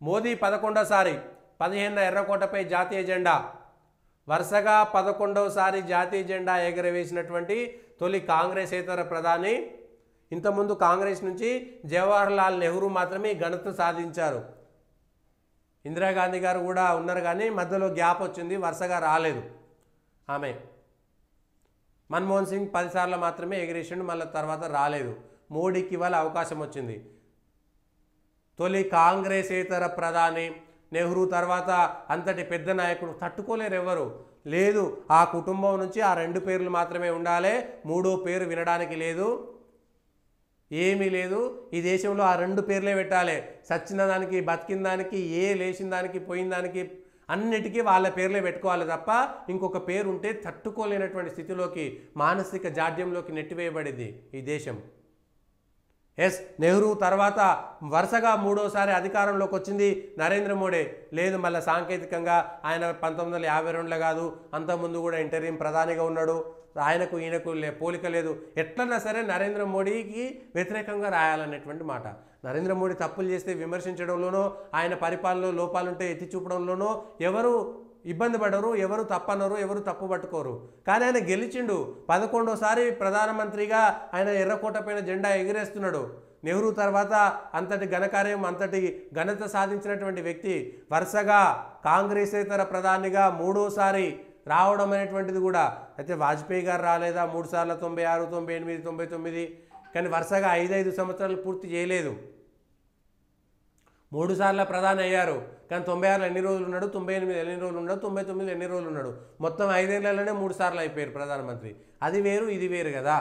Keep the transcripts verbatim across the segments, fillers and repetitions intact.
మోదీ పదకొండోసారి పదిహేనున ఎర్రకోటపై జాతీయ జెండా. వరుసగా పదకొండవసారి జాతీయ జెండా ఎగరవేసినటువంటి తొలి కాంగ్రెసేతర ప్రధాని. ఇంతకుముందు కాంగ్రెస్ నుంచి జవహర్లాల్ నెహ్రూ మాత్రమే ఘనత సాధించారు. ఇందిరాగాంధీ గారు కూడా ఉన్నారు కానీ మధ్యలో గ్యాప్ వచ్చింది, వరుసగా రాలేదు ఆమె. మన్మోహన్ సింగ్ పదిసార్లు మాత్రమే ఎగిరేసిండు, మళ్ళీ తర్వాత రాలేదు. మోడీకి ఇవాళ అవకాశం వచ్చింది. తొలి కాంగ్రెసేతర ప్రధాని నెహ్రూ తర్వాత అంతటి పెద్ద నాయకుడు తట్టుకోలేరు ఎవరు. లేదు, ఆ కుటుంబం నుంచి ఆ రెండు పేర్లు మాత్రమే ఉండాలి, మూడో పేరు వినడానికి లేదు, ఏమీ లేదు. ఈ దేశంలో ఆ రెండు పేర్లే పెట్టాలి. సచ్చిన దానికి, బతికిన దానికి, ఏ లేచిన దానికి, పోయిన దానికి అన్నిటికీ వాళ్ళ పేర్లే పెట్టుకోవాలి తప్ప ఇంకొక పేరు ఉంటే తట్టుకోలేనటువంటి స్థితిలోకి, మానసిక జాడ్యంలోకి నెట్టివేయబడింది ఈ దేశం. ఎస్, నెహ్రూ తర్వాత వరుసగా మూడోసారి అధికారంలోకి వచ్చింది నరేంద్ర మోడీ. లేదు, మళ్ళీ సాంకేతికంగా ఆయన పంతొమ్మిది వందల యాభై రెండులో కాదు, అంతకుముందు కూడా ఇంటరీం ప్రధానిగా ఉన్నాడు. ఆయనకు ఈయనకు లే పోలిక లేదు. ఎట్లన్నా సరే నరేంద్ర మోడీకి వ్యతిరేకంగా రాయాలనేటువంటి మాట. నరేంద్ర మోడీ తప్పులు చేస్తే విమర్శించడంలోనో, ఆయన పరిపాలనలో లోపాలుంటే ఎత్తి చూపడంలోనో ఎవరు ఇబ్బంది పడరు, ఎవరు తప్పనరు, ఎవరు తప్పు పట్టుకోరు. కానీ ఆయన గెలిచిండు. పదకొండోసారి ప్రధానమంత్రిగా ఆయన ఎర్రకోట పైన జెండా ఎగిరేస్తున్నాడు. నెహ్రూ తర్వాత అంతటి ఘనకార్యం, అంతటి ఘనత సాధించినటువంటి వ్యక్తి వరుసగా కాంగ్రెసేతర ప్రధానిగా మూడోసారి రావడం అనేటువంటిది కూడా. అయితే వాజ్పేయి గారు రాలేదా మూడు సార్లు, తొంభై ఆరు తొంభై ఎనిమిది తొంభై తొమ్మిది కానీ వరుసగా ఐదు ఐదు సంవత్సరాలు పూర్తి చేయలేదు. మూడు సార్లు ప్రధాని అయ్యారు కానీ తొంభై ఆరులో ఎన్ని రోజులు ఉన్నాడు, తొంభై ఎనిమిది ఎన్ని రోజులు ఉన్నాడు, తొంభై తొమ్మిదిలో ఎన్ని రోజులు ఉన్నాడు. మొత్తం ఐదేళ్లలోనే మూడు సార్లు అయిపోయారు ప్రధానమంత్రి. అది వేరు, ఇది వేరు కదా.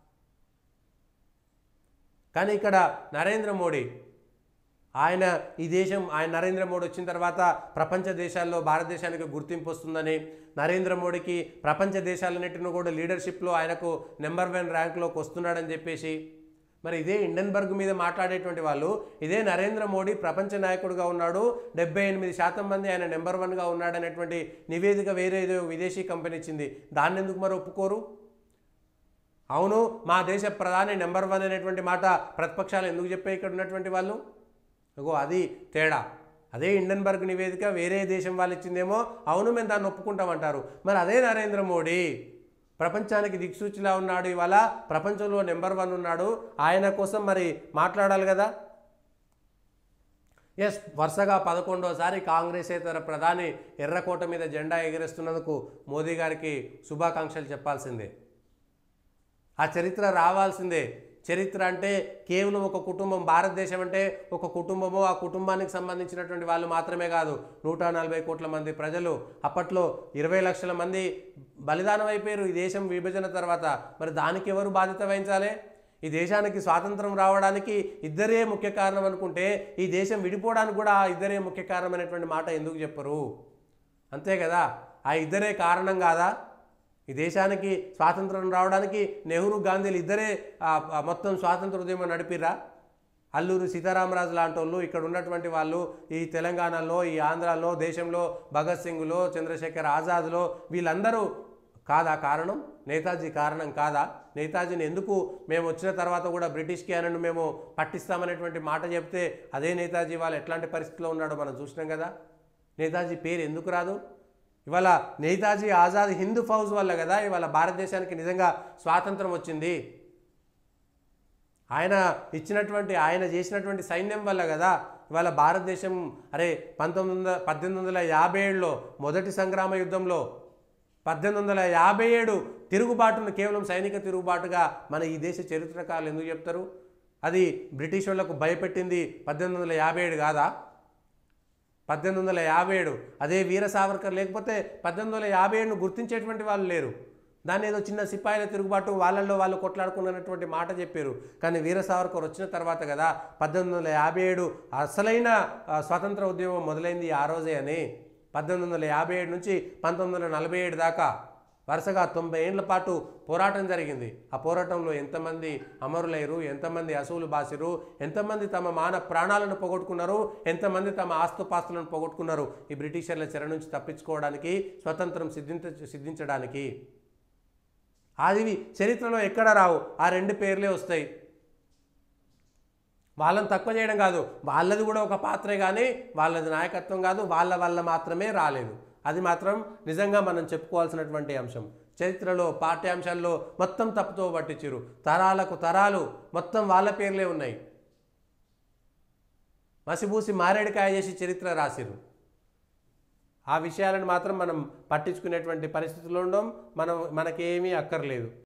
కానీ ఇక్కడ నరేంద్ర మోడీ, ఆయన ఈ దేశం ఆయన నరేంద్ర మోడీ వచ్చిన తర్వాత ప్రపంచ దేశాల్లో భారతదేశానికి గుర్తింపు వస్తుందని, నరేంద్ర మోడీకి ప్రపంచ దేశాలన్నింటినీ కూడా లీడర్షిప్లో ఆయనకు నెంబర్ వన్ ర్యాంక్లోకి వస్తున్నాడని చెప్పేసి, మరి ఇదే హిండెన్బర్గ్ మీద మాట్లాడేటువంటి వాళ్ళు ఇదే నరేంద్ర మోడీ ప్రపంచ నాయకుడిగా ఉన్నాడు, డెబ్బై ఎనిమిది శాతం మంది ఆయన నెంబర్ వన్గా ఉన్నాడనేటువంటి నివేదిక వేరే ఏదో విదేశీ కంపెనీ ఇచ్చింది. దాన్ని ఎందుకు మరి ఒప్పుకోరు? అవును, మా దేశ ప్రధాని నెంబర్ వన్ అనేటువంటి మాట ప్రతిపక్షాలు ఎందుకు చెప్పే ఇక్కడ ఉన్నటువంటి వాళ్ళు? అగో అది తేడా. అదే హిండెన్బర్గ్ నివేదిక వేరే దేశం వాళ్ళు ఇచ్చిందేమో, అవును మేము దాన్ని ఒప్పుకుంటామంటారు. మరి అదే నరేంద్ర మోడీ ప్రపంచానికి దిక్సూచిలా ఉన్నాడు, ఇవాళ ప్రపంచంలో నెంబర్ వన్ ఉన్నాడు, ఆయన కోసం మరి మాట్లాడాలి కదా. ఎస్, వరుసగా పదకొండోసారి కాంగ్రెసేతర ప్రధాని ఎర్రకోట మీద జెండా ఎగిరేస్తున్నందుకు మోదీ గారికి శుభాకాంక్షలు చెప్పాల్సిందే. ఆ చరిత్ర రావాల్సిందే. చరిత్ర అంటే కేవలం ఒక కుటుంబం, భారతదేశం అంటే ఒక కుటుంబము, ఆ కుటుంబానికి సంబంధించినటువంటి వాళ్ళు మాత్రమే కాదు, నూట నలభై కోట్ల మంది ప్రజలు. అప్పట్లో ఇరవై లక్షల మంది బలిదానం అయిపోయారు ఈ దేశం విభజన తర్వాత. మరి దానికి ఎవరు బాధ్యత వహించాలి? ఈ దేశానికి స్వాతంత్రం రావడానికి ఇద్దరే ముఖ్య కారణం అనుకుంటే, ఈ దేశం విడిపోవడానికి కూడా ఆ ఇద్దరే ముఖ్య కారణం అనేటువంటి మాట ఎందుకు చెప్పరు? అంతే కదా, ఆ ఇద్దరే కారణం కాదా? ఈ దేశానికి స్వాతంత్రం రావడానికి నెహ్రూ, గాంధీలు ఇద్దరే మొత్తం స్వాతంత్ర ఉద్యమం నడిపిరా? అల్లూరి సీతారామరాజు లాంటి వాళ్ళు, ఇక్కడ ఉన్నటువంటి వాళ్ళు ఈ తెలంగాణలో, ఈ ఆంధ్రాలో, దేశంలో భగత్ సింగ్లో, చంద్రశేఖర్ ఆజాద్లో వీళ్ళందరూ కాదా కారణం? నేతాజీ కారణం కాదా? నేతాజీని ఎందుకు మేము వచ్చిన తర్వాత కూడా బ్రిటిష్కి ఆయనను మేము పట్టిస్తామనేటువంటి మాట చెప్తే అదే నేతాజీ వాళ్ళు ఎట్లాంటి పరిస్థితిలో ఉన్నాడో మనం చూసినాం కదా. నేతాజీ పేరు ఎందుకు రాదు? ఇవాళ నేతాజీ ఆజాద్ హిందూ ఫౌజ్ వల్ల కదా ఇవాళ భారతదేశానికి నిజంగా స్వాతంత్రం వచ్చింది. ఆయన ఇచ్చినటువంటి, ఆయన చేసినటువంటి సైన్యం వల్ల కదా ఇవాళ భారతదేశం. అరే పంతొమ్మిది వందల పద్దెనిమిది వందల యాభై ఏడులో మొదటి సంగ్రామ యుద్ధంలో పద్దెనిమిది వందల యాభై ఏడు తిరుగుబాటును కేవలం సైనిక తిరుగుబాటుగా మన ఈ దేశ చరిత్రకారులు ఎందుకు చెప్తారు? అది బ్రిటిష్ వాళ్లకు భయపెట్టింది పద్దెనిమిది వందల యాభై ఏడు కాదా? పద్దెనిమిది వందల యాభై ఏడు అదే వీర సావర్కర్ లేకపోతే పద్దెనిమిది వందల యాభై ఏడును గుర్తించేటువంటి వాళ్ళు లేరు. దాన్ని ఏదో చిన్న సిపాయిల తిరుగుబాటు, వాళ్ళల్లో వాళ్ళు కొట్లాడుకున్నటువంటి మాట చెప్పారు. కానీ వీర సావర్కర్ వచ్చిన తర్వాత కదా పద్దెనిమిది వందల యాభై ఏడు అసలైన స్వాతంత్ర ఉద్యమం మొదలైంది ఆ రోజే అని. పద్దెనిమిది వందల యాభై ఏడు నుంచి పంతొమ్మిది వందల నలభై ఏడు దాకా వరుసగా తొంభై ఏళ్ల పాటు పోరాటం జరిగింది. ఆ పోరాటంలో ఎంతమంది అమరులైరు, ఎంతమంది అసూలు బాసిరు, ఎంతమంది తమ మాన ప్రాణాలను పోగొట్టుకున్నారు, ఎంతమంది తమ ఆస్తుపాస్తులను పోగొట్టుకున్నారు ఈ బ్రిటిషర్ల చెర నుంచి తప్పించుకోవడానికి, స్వతంత్రం సిద్ధించ సిద్ధించడానికి. అది చరిత్రలో ఎక్కడ రావు, ఆ రెండు పేర్లే వస్తాయి. వాళ్ళని తక్కువ చేయడం కాదు, వాళ్ళది కూడా ఒక పాత్రే, కానీ వాళ్ళది నాయకత్వం కాదు, వాళ్ళ వల్ల మాత్రమే రాలేదు. అది మాత్రం నిజంగా మనం చెప్పుకోవాల్సినటువంటి అంశం. చరిత్రలో పాఠ్యాంశాల్లో మొత్తం తప్పుతో పట్టించారు. తరాలకు తరాలు మొత్తం వాళ్ళ పేర్లే ఉన్నాయి. మసిబూసి మారేడుకాయ చేసి చరిత్ర రాసిరు. ఆ విషయాలను మాత్రం మనం పట్టించుకునేటువంటి పరిస్థితుల్లో ఉండం. మనం మనకేమీ అక్కర్లేదు.